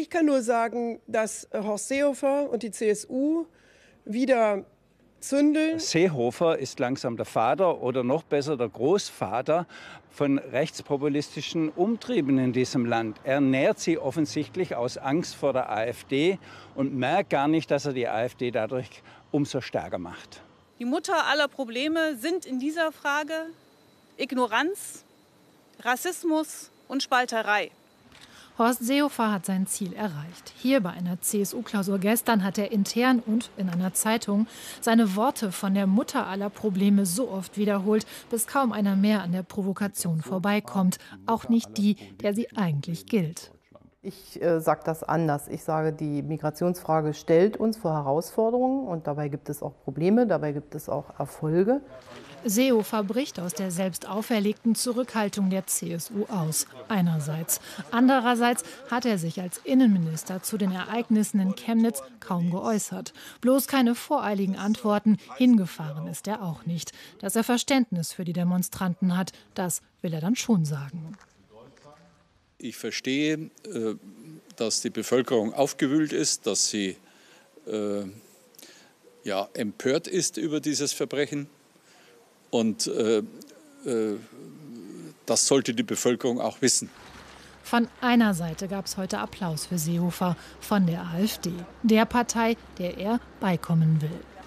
Ich kann nur sagen, dass Horst Seehofer und die CSU wieder zündeln. Seehofer ist langsam der Vater oder noch besser der Großvater von rechtspopulistischen Umtrieben in diesem Land. Er nährt sie offensichtlich aus Angst vor der AfD und merkt gar nicht, dass er die AfD dadurch umso stärker macht. Die Mutter aller Probleme sind in dieser Frage Ignoranz, Rassismus und Spalterei. Horst Seehofer hat sein Ziel erreicht. Hier bei einer CSU-Klausur gestern hat er intern und in einer Zeitung seine Worte von der Mutter aller Probleme so oft wiederholt, bis kaum einer mehr an der Provokation vorbeikommt. Auch nicht die, der sie eigentlich gilt. Ich sage das anders. Ich sage, die Migrationsfrage stellt uns vor Herausforderungen und dabei gibt es auch Probleme, dabei gibt es auch Erfolge. Seehofer bricht aus der selbst auferlegten Zurückhaltung der CSU aus. Einerseits. Andererseits hat er sich als Innenminister zu den Ereignissen in Chemnitz kaum geäußert. Bloß keine voreiligen Antworten. Hingefahren ist er auch nicht. Dass er Verständnis für die Demonstranten hat, das will er dann schon sagen. Ich verstehe, dass die Bevölkerung aufgewühlt ist, dass sie empört ist über dieses Verbrechen. Und das sollte die Bevölkerung auch wissen. Von einer Seite gab es heute Applaus für Seehofer, von der AfD, der Partei, der er beikommen will.